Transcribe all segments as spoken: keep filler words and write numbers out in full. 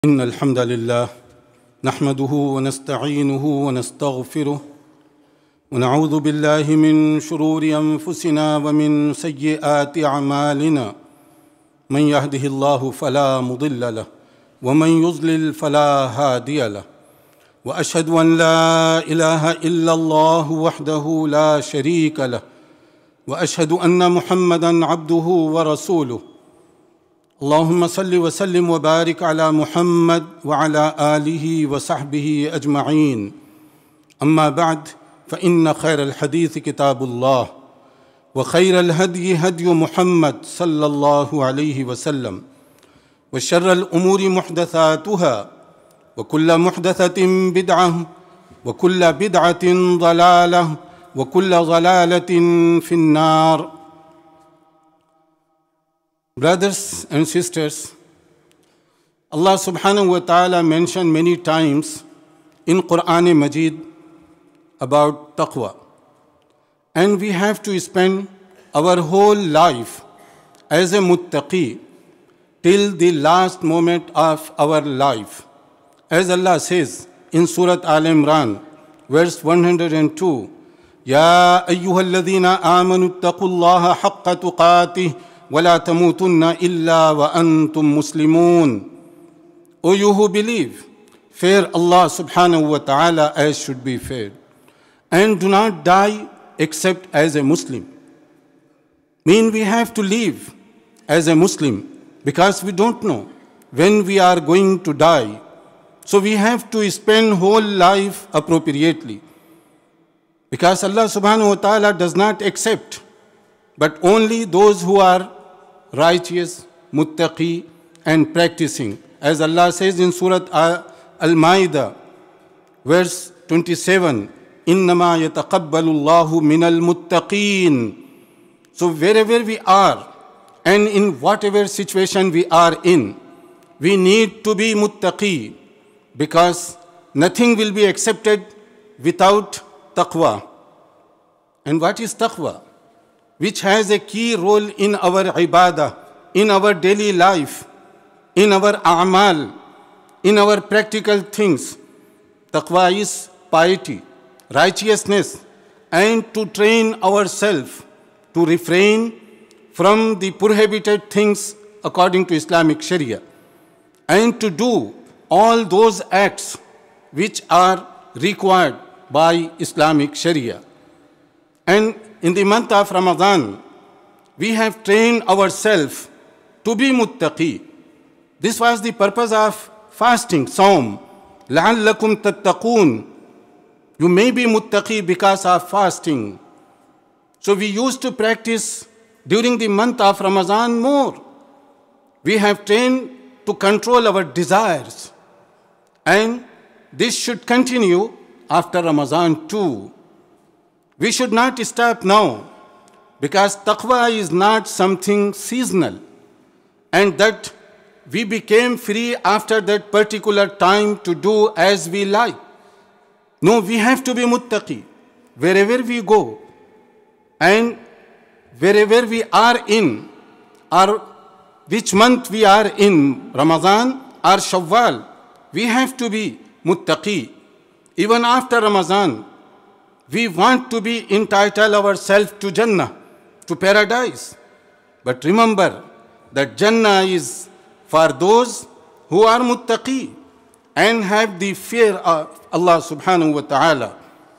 إن الحمد لله نحمده ونستعينه ونستغفره ونعوذ بالله من شرور أنفسنا ومن سيئات أعمالنا من يهده الله فلا مضل له ومن يضلل فلا هادي له وأشهد أن لا إله إلا الله وحده لا شريك له وأشهد أن محمدًا عبده ورسوله اللهم صل وسلم وبارك على محمد وعلى آله وصحبه أجمعين أما بعد فإن خير الحديث كتاب الله وخير الهدي هدي محمد صلى الله عليه وسلم وشر الأمور محدثاتها وكل محدثة بدعة وكل بدعة ضلالة وكل ضلالة في النار. Brothers and sisters, Allah subhanahu wa ta'ala mentioned many times in Quran Masjid about Taqwa. And we have to spend our whole life as a muttaqi till the last moment of our life. As Allah says in Surah Al-Imran, verse one hundred two, يَا أَيُّهَا الَّذِينَ آمَنُوا اتَّقُوا اللَّهَ حَقَّ تُقَاتِهِ وَلَا تَمُوتُنَّ إِلَّا وَأَنْتُمْ مُسْلِمُونَ. O you who believe, fear Allah subhanahu wa ta'ala as should be feared, and do not die except as a Muslim. Mean we have to live as a Muslim because we don't know when we are going to die. So we have to spend whole life appropriately. Because Allah subhanahu wa ta'ala does not accept, but only those who are righteous, muttaqi, and practicing. As Allah says in Surah Al-Ma'idah, verse twenty-seven, إِنَّمَا يَتَقَبَّلُ اللَّهُ مِنَ الْمُتَّقِينَ. So wherever we are, and in whatever situation we are in, we need to be muttaqi, because nothing will be accepted without taqwa. And what is taqwa? Which has a key role in our ibadah, in our daily life, in our a'mal, in our practical things. Taqwa is piety, righteousness, and to train ourselves to refrain from the prohibited things according to Islamic Sharia, and to do all those acts which are required by Islamic Sharia. And in the month of Ramadan, we have trained ourselves to be muttaqi. This was the purpose of fasting, Saum. لَعَلَّكُمْ تَتَّقُونَ. You may be muttaqi because of fasting. So we used to practice during the month of Ramadan more. We have trained to control our desires. And this should continue after Ramadan too. We should not stop now, because taqwa is not something seasonal, and that we became free after that particular time to do as we like. No, we have to be muttaqi wherever we go, and wherever we are in, or which month we are in, Ramadan or Shawwal, we have to be muttaqi. Even after Ramadan, we want to be entitled ourselves to Jannah, to paradise. But remember that Jannah is for those who are muttaqi and have the fear of Allah subhanahu wa ta'ala.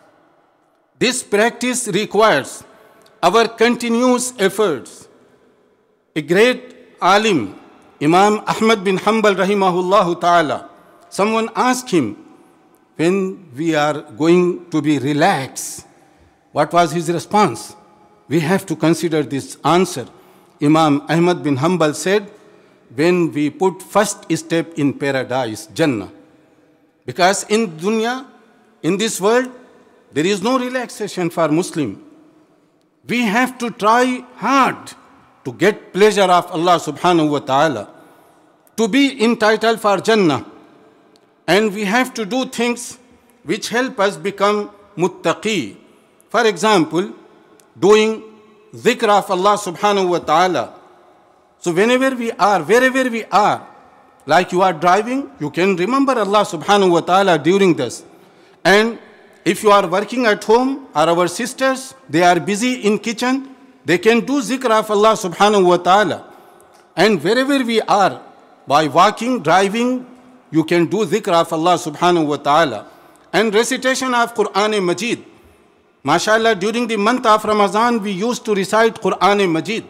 This practice requires our continuous efforts. A great alim, Imam Ahmad bin Hanbal rahimahullah ta'ala, someone asked him, when we are going to be relaxed, what was his response? We have to consider this answer. Imam Ahmad bin Hanbal said, when we put first step in paradise, Jannah. Because in dunya, in this world, there is no relaxation for Muslim. We have to try hard to get pleasure of Allah subhanahu wa ta'ala, to be entitled for Jannah. And we have to do things which help us become muttaqi. For example, doing dhikr of Allah subhanahu wa ta'ala. So whenever we are, wherever we are, Like you are driving, you can remember Allah subhanahu wa ta'ala during this. And if you are working at home, or our sisters, they are busy in kitchen, they can do zikr of Allah subhanahu wa ta'ala. And wherever we are, by walking, driving, you can do dhikr of Allah subhanahu wa ta'ala. And recitation of Quran Majid. MashaAllah, during the month of Ramadan, we used to recite Quran Majid.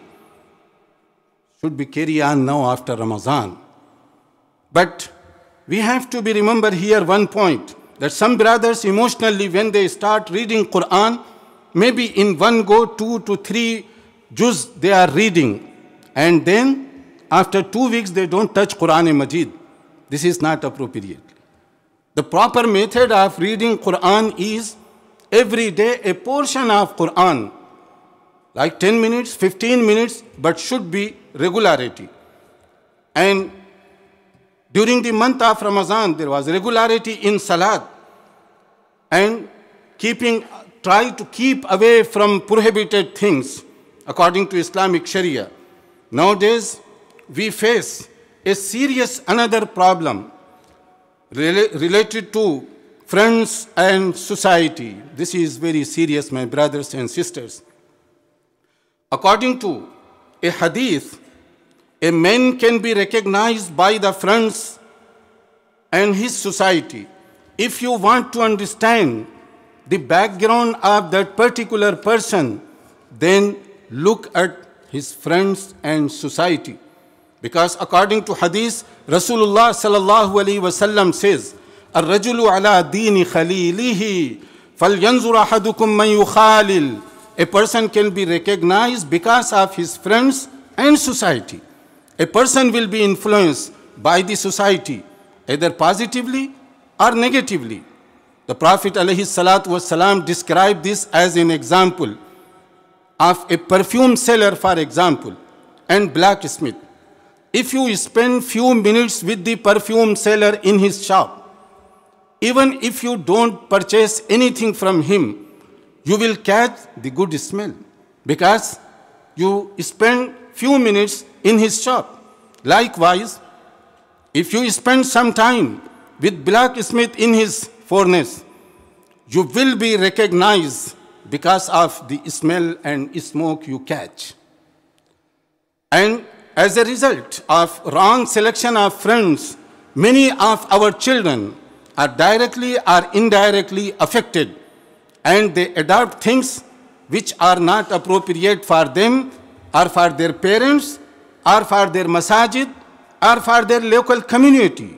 Should be carry on now after Ramadan. But we have to be remember here one point, that some brothers emotionally, when they start reading Quran, maybe in one go, two to three juz they are reading. And then after two weeks, they don't touch Quran Majid. This is not appropriate. The proper method of reading Quran is every day a portion of Quran, like ten minutes, fifteen minutes, but should be regularity. And during the month of Ramadan, there was regularity in Salat, and keeping, try to keep away from prohibited things according to Islamic Sharia. Nowadays, we face a serious another problem rela related to friends and society. This is very serious, my brothers and sisters. According to a hadith, a man can be recognized by the friends and his society. If you want to understand the background of that particular person, then look at his friends and society. Because according to hadith, Rasulullah sallallahu alaihi wasallam says, "Ar-rajulu ala dini khalilihi, falyanzur ahadukum man yukhalil." A person can be recognized because of his friends and society. A person will be influenced by the society, either positively or negatively. The Prophet alayhi salatu wasalam described this as an example of a perfume seller, for example, and blacksmith. If you spend few minutes with the perfume seller in his shop, even if you don't purchase anything from him, you will catch the good smell because you spend few minutes in his shop. Likewise, if you spend some time with blacksmith in his furnace, you will be recognized because of the smell and smoke you catch. And as a result of wrong selection of friends, many of our children are directly or indirectly affected, and they adopt things which are not appropriate for them or for their parents or for their masajid or for their local community.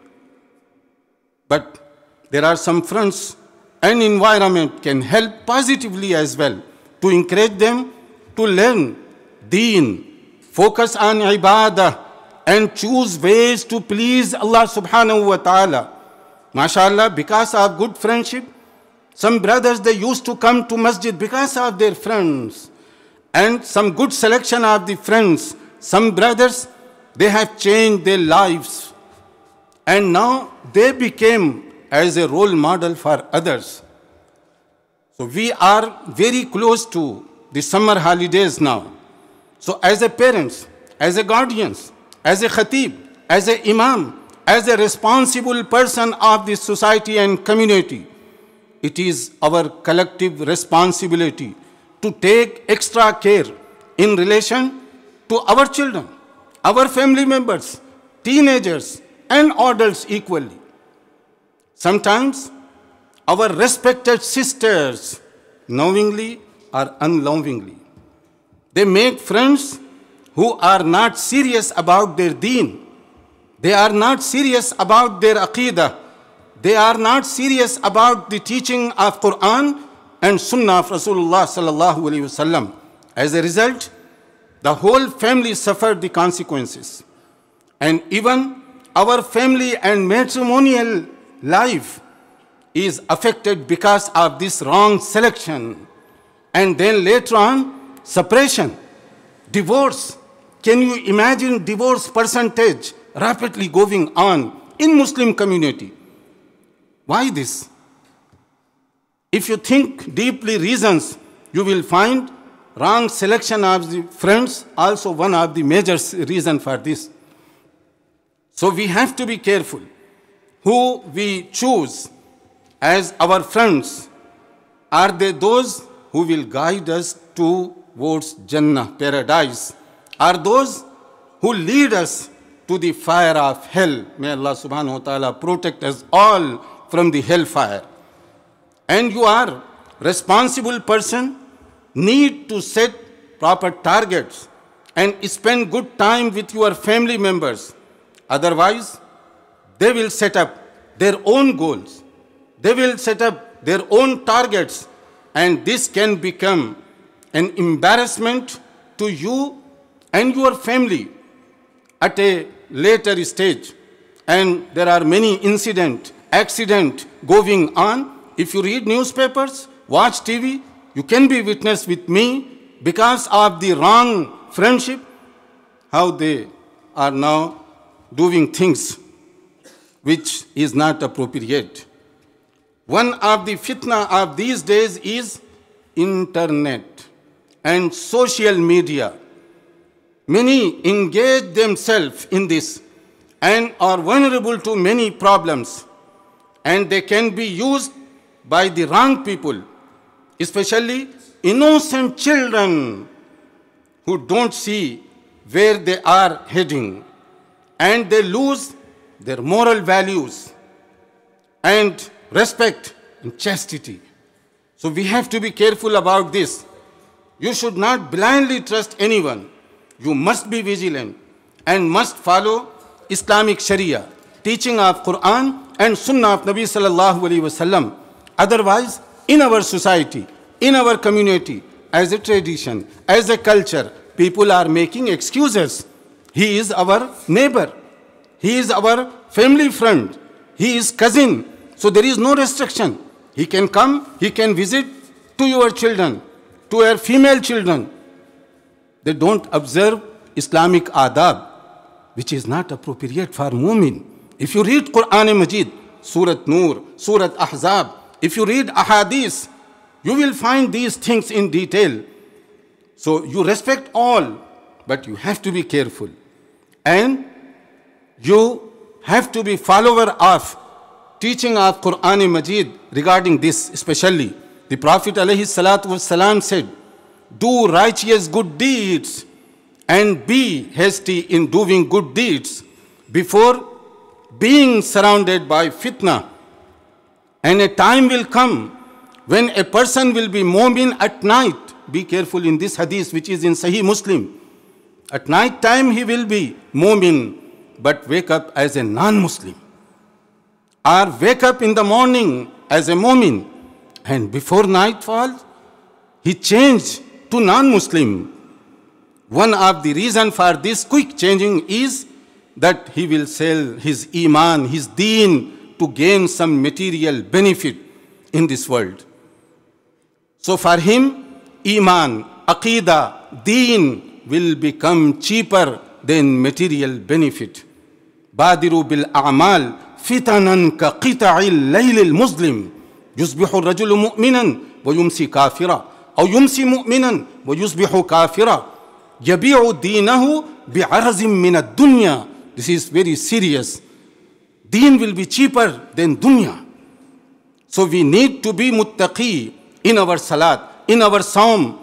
But there are some friends and environment can help positively as well to encourage them to learn deen, focus on ibadah, and choose ways to please Allah subhanahu wa ta'ala. MashaAllah, because of good friendship, some brothers, they used to come to Masjid because of their friends. And some good selection of the friends, some brothers, they have changed their lives. And now they became as a role model for others. So we are very close to the summer holidays now. So as a parents, as a guardians, as a khatib, as a imam, as a responsible person of this society and community, it is our collective responsibility to take extra care in relation to our children, our family members, teenagers, and adults equally. Sometimes our respected sisters, knowingly or unknowingly, they make friends who are not serious about their deen. They are not serious about their aqidah. They are not serious about the teaching of Quran and Sunnah of Rasulullah sallallahu alaihi wasallam. As a result, the whole family suffered the consequences. And even our family and matrimonial life is affected because of this wrong selection. And then later on, separation, divorce. Can you imagine divorce percentage rapidly going on in Muslim community? Why this? If you think deeply reasons, you will find wrong selection of the friends also one of the major reasons for this. So we have to be careful who we choose as our friends. Are they those who will guide us towards Jannah, paradise? Are those who lead us to the fire of hell? May Allah subhanahu wa ta'ala protect us all from the hellfire. And you are responsible person, need to set proper targets and spend good time with your family members. Otherwise, they will set up their own goals. They will set up their own targets, and this can become an embarrassment to you and your family at a later stage. And there are many incidents, accidents going on. If you read newspapers, watch T V, you can be witness with me because of the wrong friendship, how they are now doing things which is not appropriate. One of the fitna of these days is internet and social media. Many engage themselves in this and are vulnerable to many problems, and they can be used by the wrong people, especially innocent children who don't see where they are heading, and they lose their moral values and respect and chastity. So we have to be careful about this. You should not blindly trust anyone. You must be vigilant and must follow Islamic Sharia, teaching of Quran and Sunnah of Nabi sallallahu alaihi wasallam. Otherwise, in our society, in our community, as a tradition, as a culture, people are making excuses. He is our neighbor. He is our family friend. He is cousin. So there is no restriction. He can come, he can visit to your children, to your female children. They don't observe Islamic adab, which is not appropriate for mu'min. If you read Quran Majid, Surah Nur, Surah Ahzab, if you read Ahadith, you will find these things in detail. So you respect all, but you have to be careful. And you have to be follower of teaching of Quran Majid regarding this especially. The Prophet alayhi salatu wasalam said, do righteous good deeds and be hasty in doing good deeds before being surrounded by fitna. And a time will come when a person will be mu'min at night. Be careful in this hadith which is in Sahih Muslim. At night time he will be mu'min, but wake up as a non-Muslim. Or wake up in the morning as a mu'min, and before nightfall he changed to non-Muslim. One of the reasons for this quick changing is that he will sell his iman, his deen, to gain some material benefit in this world. So for him, iman, aqidah, deen will become cheaper than material benefit. Badiru bil a'mal fitanan ka qita'il laylil muslim. Yusbihu rajulu mu'minan wa yumsi kafira. Aw yumsi mu'minan wa yusbihu kafira. Yabi'u deenahu bi'arazim min ad-dunya. This is very serious. Deen will be cheaper than dunya. So we need to be muttaqi in our salat, in our saum,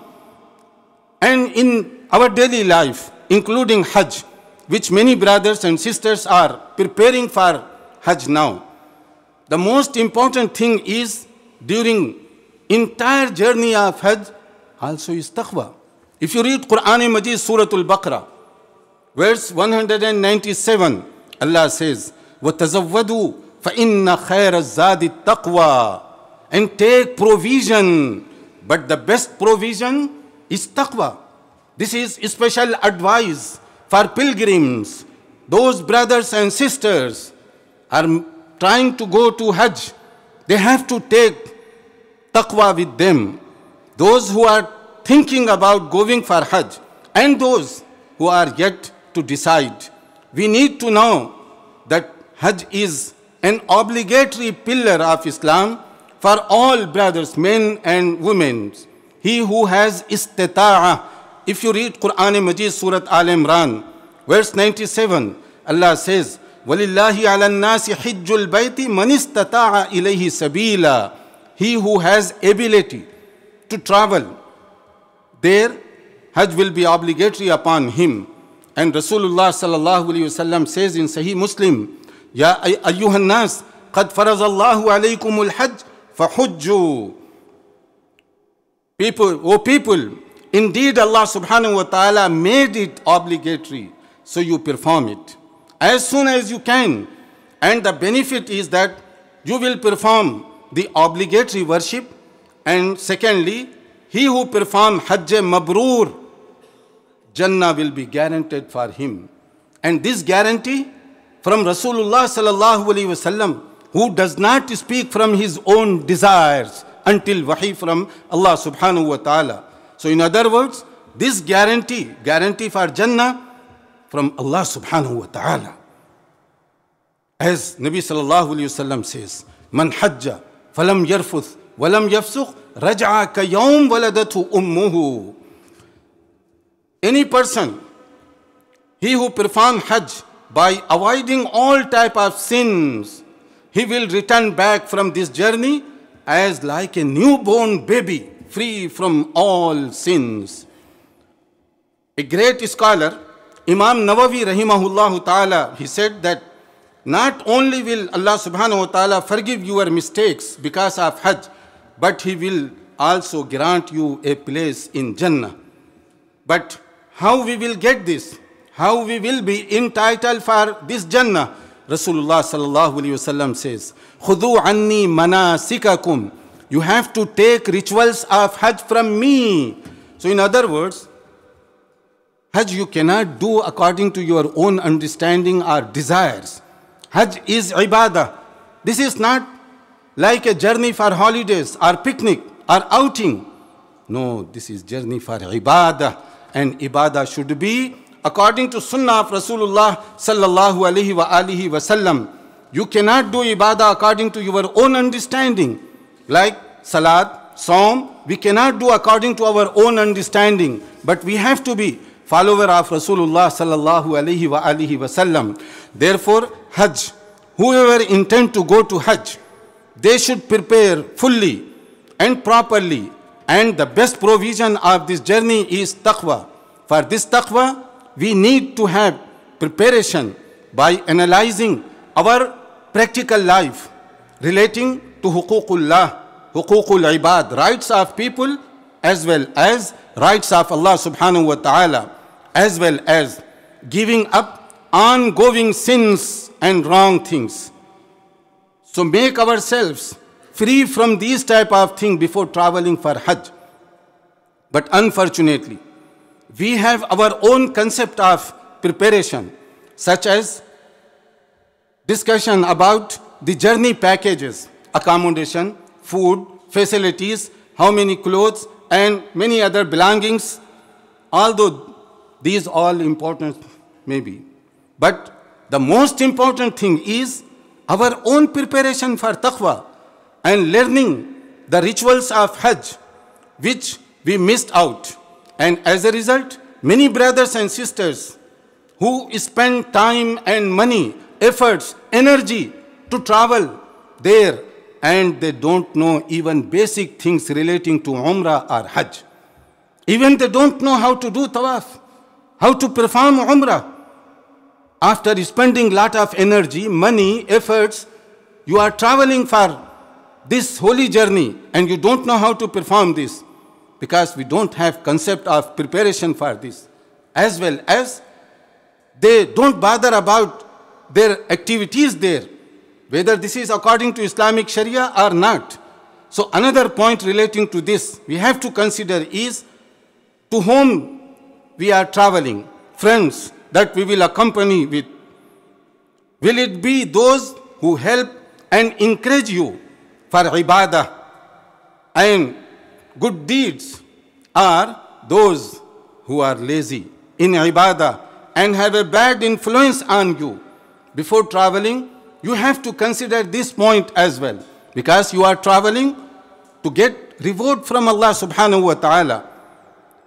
and in our daily life, including Hajj, which many brothers and sisters are preparing for Hajj now. The most important thing is during entire journey of Hajj also is taqwa. If you read Quran Majid, Surah Al-Baqarah, verse one hundred ninety-seven, Allah says, وَتَزَوَّدُوا فَإِنَّ خَيْرَ الزَّادِ التَّقْوَى. And take provision, but the best provision is taqwa. This is special advice for pilgrims. Those brothers and sisters are trying to go to Hajj. They have to take taqwa with them. Those who are thinking about going for Hajj and those who are yet to decide. We need to know that Hajj is an obligatory pillar of Islam for all brothers, men and women. He who has istita'ah. If you read Quran Majid, Surah Al Imran, verse ninety-seven, Allah says, وَلِلَّهِ عَلَى النَّاسِ حِجُّ الْبَيْتِ مَنِ اسْتَطَاعَ إِلَيْهِ سَبِيلًا. He who has ability to travel, there Hajj will be obligatory upon him. And Rasulullah sallallahu alayhi wasallam says in Sahih Muslim, Ya ayyuhan nas, qad farazallahu alaykumul hajj, fahujju. People, oh people, indeed Allah subhanahu wa ta'ala made it obligatory, so you perform it as soon as you can. And the benefit is that you will perform the obligatory worship. And secondly, he who perform Hajj Mabrur, Jannah will be guaranteed for him. And this guarantee from Rasulullah sallallahu alaihi wasallam, who does not speak from his own desires until wahi from Allah subhanahu wa ta'ala. So in other words, this guarantee, guarantee for Jannah from Allah subhanahu wa ta'ala. As Nabi sallallahu alaihi wasallam says, Man hajja falam yarfuth walam yafsukh raj'a ka yawm waladatu ummuhu. Any person, he who performs Hajj by avoiding all type of sins, he will return back from this journey as like a newborn baby, free from all sins. A great scholar, Imam Nawawi rahimahullah ta'ala, he said that not only will Allah subhanahu wa ta'ala forgive your mistakes because of Hajj, but he will also grant you a place in Jannah. But how we will get this? How we will be entitled for this Jannah? Rasulullah sallallahu alaihi wasallam says, "Khudhu anni manasikakum." You have to take rituals of Hajj from me. So in other words, Hajj you cannot do according to your own understanding or desires. Hajj is ibadah. This is not like a journey for holidays or picnic or outing. No, this is journey for ibadah. And ibadah should be according to sunnah of Rasulullah sallallahu alaihi wa alihi wasallam. You cannot do ibadah according to your own understanding. Like salat, saum, we cannot do according to our own understanding. But we have to be follower of Rasulullah sallallahu alaihi wa alihi wasallam. Therefore, Hajj, whoever intend to go to Hajj, they should prepare fully and properly. And the best provision of this journey is taqwa. For this taqwa, we need to have preparation by analyzing our practical life relating to huququllah, huququl ibad, rights of people, as well as rights of Allah subhanahu wa ta'ala, as well as giving up ongoing sins and wrong things. So make ourselves free from these type of things before traveling for Hajj. But unfortunately, we have our own concept of preparation, such as discussion about the journey packages, accommodation, food, facilities, how many clothes, and many other belongings. Although these all important maybe. But the most important thing is our own preparation for taqwa and learning the rituals of Hajj, which we missed out. And as a result, many brothers and sisters who spend time and money, efforts, energy to travel there, and they don't know even basic things relating to Umrah or Hajj. Even they don't know how to do tawaf, how to perform Umrah. After spending lot of energy, money, efforts, you are traveling for this holy journey and you don't know how to perform this, because we don't have concept of preparation for this. As well as they don't bother about their activities there, whether this is according to Islamic Sharia or not. So another point relating to this we have to consider is to whom we are traveling, friends that we will accompany with. Will it be those who help and encourage you for ibadah and good deeds, or those who are lazy in ibadah and have a bad influence on you? Before traveling, you have to consider this point as well, because you are traveling to get reward from Allah subhanahu wa ta'ala.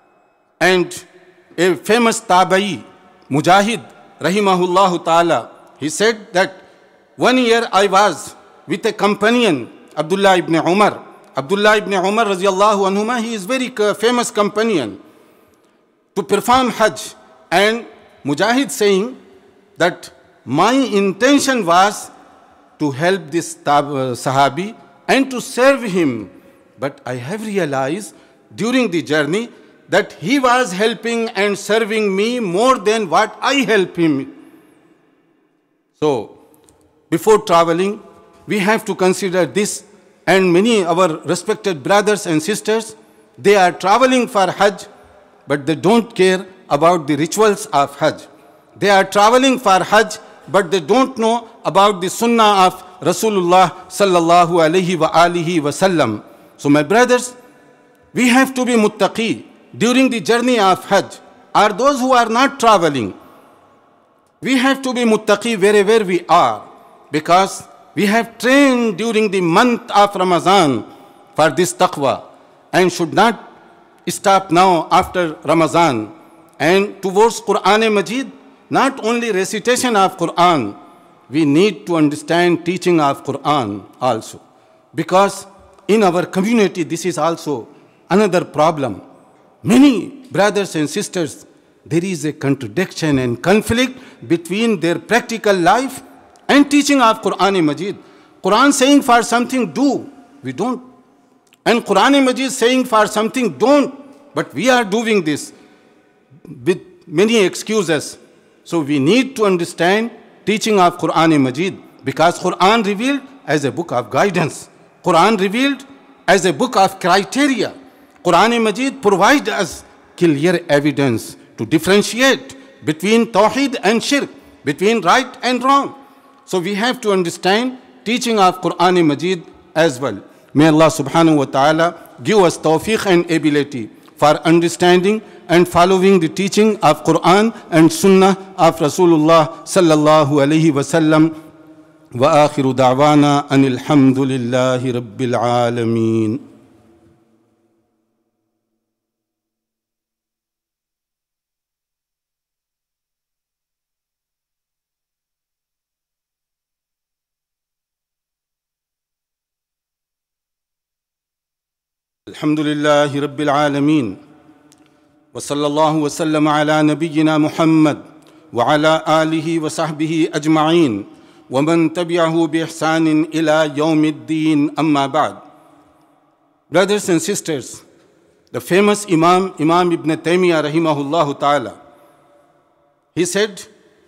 And a famous tabai, Mujahid rahimahullah ta'ala, He said that one year I was with a companion, Abdullah ibn Umar. Abdullah ibn Umar, radiallahu anhuma, he is very famous companion, to perform Hajj. And Mujahid saying that my intention was to help this Sahabi and to serve him. But I have realized during the journey that he was helping and serving me more than what I help him. So, before traveling, we have to consider this. And many of our respected brothers and sisters, they are traveling for Hajj, but they don't care about the rituals of Hajj. They are traveling for Hajj, but they don't know about the sunnah of Rasulullah sallallahu alayhi wa alihi wa sallam. So my brothers, we have to be muttaqi during the journey of Hajj. Are those who are not traveling, we have to be muttaqi wherever we are, because we have trained during the month of Ramadan for this taqwa and should not stop now after Ramadan. And towards Quran Majid, not only recitation of Quran, we need to understand teaching of Quran also. Because in our community, this is also another problem. Many brothers and sisters, there is a contradiction and conflict between their practical life and teaching of Quran Majid. Quran saying for something do, we don't. And Quran Majid saying for something don't, but we are doing this with many excuses. So we need to understand teaching of Quran Majid, because Quran revealed as a book of guidance. Quran revealed as a book of criteria. Quran Majid provides us clear evidence to differentiate between Tawheed and Shirk, between right and wrong. So we have to understand teaching of Quran Majid as well. May Allah subhanahu wa ta'ala give us tawfiq and ability for understanding and following the teaching of Quran and Sunnah of Rasulullah sallallahu alayhi wa sallam. Wa akhiru da'wana anil hamdulillahi rabbil alameen. Alhamdulillahi rabbil alameen. Wa sallallahu wa sallam ala nabiyyina Muhammad wa ala alihi wa sahbihi ajma'een wa man tabi'ahu bi ihsanin ila yawmiddin, amma ba'd. Brothers and sisters, the famous Imam, Imam Ibn Taymiyyah rahimahullah ta'ala, he said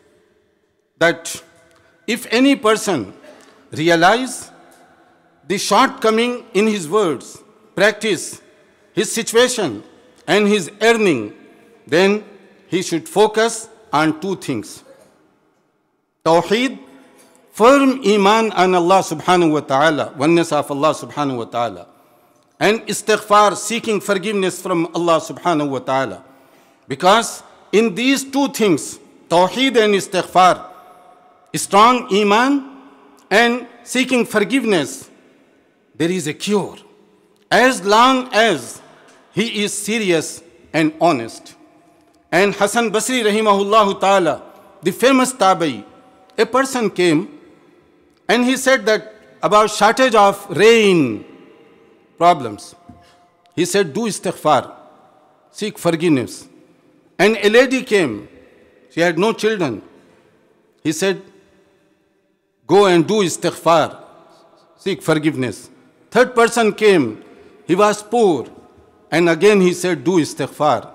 that if any person realize the shortcoming in his words, practice, his situation, and his earning, then he should focus on two things. Tawheed, firm iman on Allah subhanahu wa ta'ala, oneness of Allah subhanahu wa ta'ala. And istighfar, seeking forgiveness from Allah subhanahu wa ta'ala. Because in these two things, Tawheed and istighfar, strong iman and seeking forgiveness, there is a cure. As long as he is serious and honest. And Hasan Basri rahimahullah ta'ala, the famous tabi, a person came and he said that about shortage of rain problems. He said, do istighfar, seek forgiveness. And a lady came, she had no children. He said, go and do istighfar, seek forgiveness. Third person came, he was poor, and again he said, do istighfar.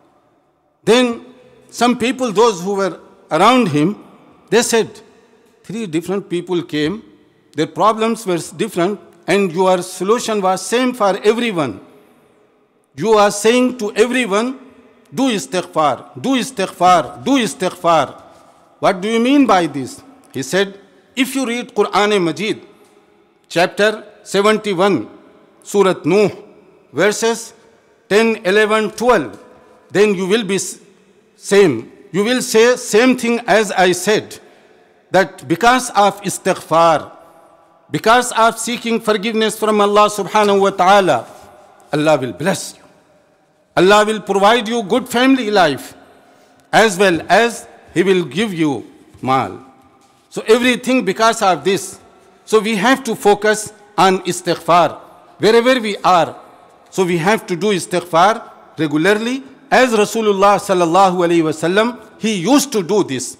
Then some people, those who were around him, they said, three different people came, their problems were different, and your solution was same for everyone. You are saying to everyone, do istighfar, do istighfar, do istighfar. What do you mean by this? He said, if you read Quran Majid, chapter seventy-one, Surah Nuh, verses ten, eleven, twelve, then you will be same. You will say same thing as I said, that because of istighfar, because of seeking forgiveness from Allah subhanahu wa ta'ala, Allah will bless you. Allah will provide you good family life, as well as He will give you mal. So everything because of this. So we have to focus on istighfar wherever we are. So we have to do istighfar regularly, as Rasulullah sallallahu alayhi wa sallam, he used to do this.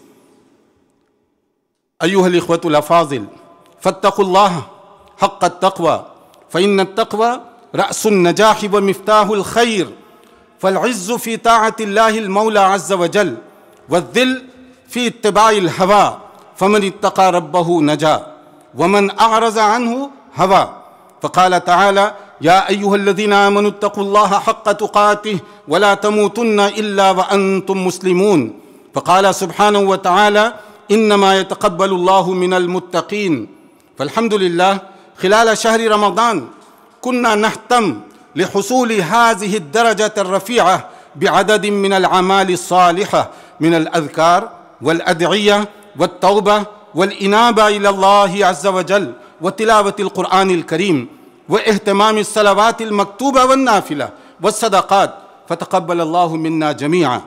أيها الإخوة الأفاضل فاتقوا الله حق التقوى فإن التقوى رأس النجاح ومفتاح الخير فالعز في طاعة الله المولى عز وجل والذل في اتباع الهوى فمن اتقى ربه نجا ومن أعرض عنه هوى. فقال تعالى يا أيها الذين آمنوا اتقوا الله حق تقاته ولا تموتن إلا وأنتم مسلمون. فقال سبحانه وتعالى إنما يتقبل الله من المتقين. فالحمد لله خلال شهر رمضان كنا نهتم لحصول هذه الدرجة الرفيعة بعدد من الأعمال الصالحة من الأذكار والأدعية والتوبة والإنابة إلى الله عز وجل وتلاوة القرآن الكريم واهتمام الصلوات المكتوبة والنافلة والصدقات، فتقبل الله منا جميعا.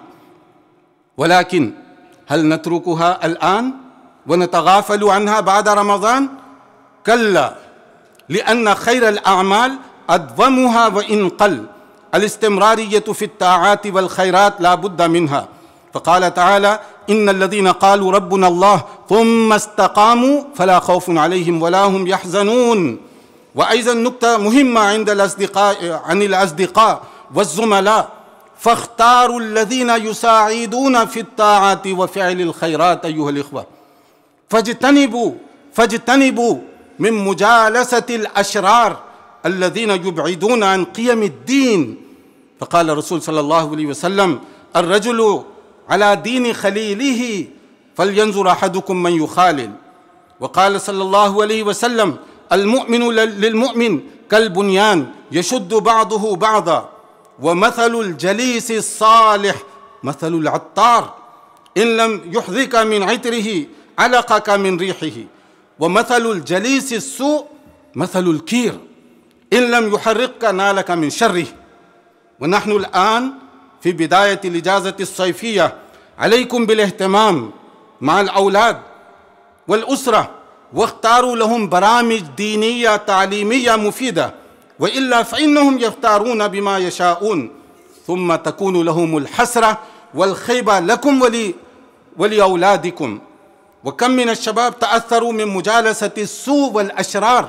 ولكن هل نتركها الآن ونتغافل عنها بعد رمضان؟ كلا، لأن خير الأعمال أدومها وإن قل. الاستمرارية في الطاعات والخيرات لا بد منها. فقال تعالى إن الذين قالوا ربنا الله ثم استقاموا فلا خوف عليهم ولا هم يحزنون. وأيضا نقطة مهمة عند الأصدقاء عن الأصدقاء والزملاء، فاختاروا الذين يساعدون في الطاعات وفعل الخيرات أيها الإخوة. فاجتنبوا فاجتنبوا من مجالسة الأشرار الذين يبعدون عن قيم الدين. فقال الرسول صلى الله عليه وسلم الرجل على دين خليله فلينظر أحدكم من يخالل. وقال صلى الله عليه وسلم المؤمن للمؤمن كالبنيان يشد بعضه بعضا ومثل الجليس الصالح مثل العطار إن لم يحذك من عطره علقك من ريحه ومثل الجليس السوء مثل الكير إن لم يحرقك نالك من شره. ونحن الآن في بداية الإجازة الصيفية، عليكم بالاهتمام مع الأولاد والأسرة واختاروا لهم برامج دينية تعليمية مفيدة، وإلا فإنهم يختارون بما يشاءون ثم تكون لهم الحسرة والخيبة لكم ولي ولأولادكم. وكم من الشباب تأثروا من مجالسة السوء والأشرار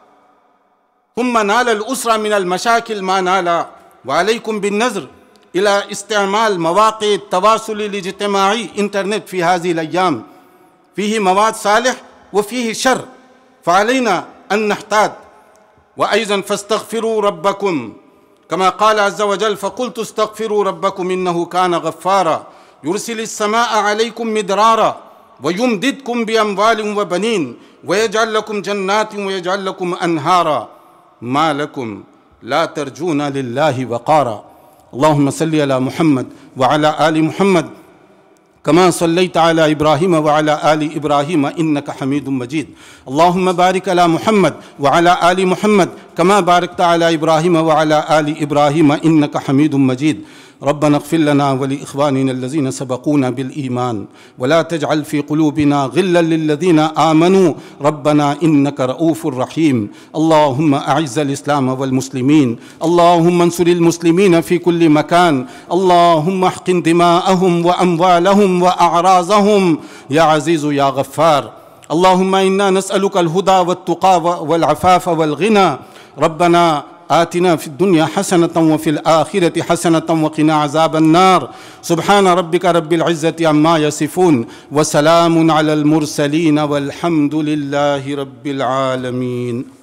ثم نال الأسرة من المشاكل ما نال. وعليكم بالنظر إلى استعمال مواقع التواصل الاجتماعي إنترنت في هذه الأيام، فيه مواد صالح وفيه شر، فعلينا أن نحتاط. وأيضا فاستغفروا ربكم كما قال عز وجل فقلت استغفروا ربكم إنه كان غفارا يرسل السماء عليكم مدرارا ويمددكم بأموال وبنين ويجعل لكم جنات ويجعل لكم أنهارا ما لكم لا ترجون لله وقارا. اللهم صل على محمد وعلى آل محمد كما صليت على إبراهيم وعلى آل إبراهيم إنك حميد مجيد. اللهم بارك على محمد وعلى آل محمد كما باركت على إبراهيم وعلى آل إبراهيم إنك حميد مجيد. ربنا اغفر لنا ولإخواننا الذين سبقونا بالإيمان ولا تجعل في قلوبنا غلا للذين آمنوا ربنا إنك رؤوف رحيم. اللهم أعز الإسلام والمسلمين، اللهم انصر المسلمين في كل مكان، اللهم احقن دماءهم وأموالهم وأعراضهم يا عزيز يا غفار. اللهم إنا نسألك الهدى والتقى والعفاف والغنى. ربنا آتنا في الدنيا حسنة وفي الآخرة حسنة وقنا عذاب النار. سبحان ربك رب العزة عما يصفون وسلام على المرسلين والحمد لله رب العالمين.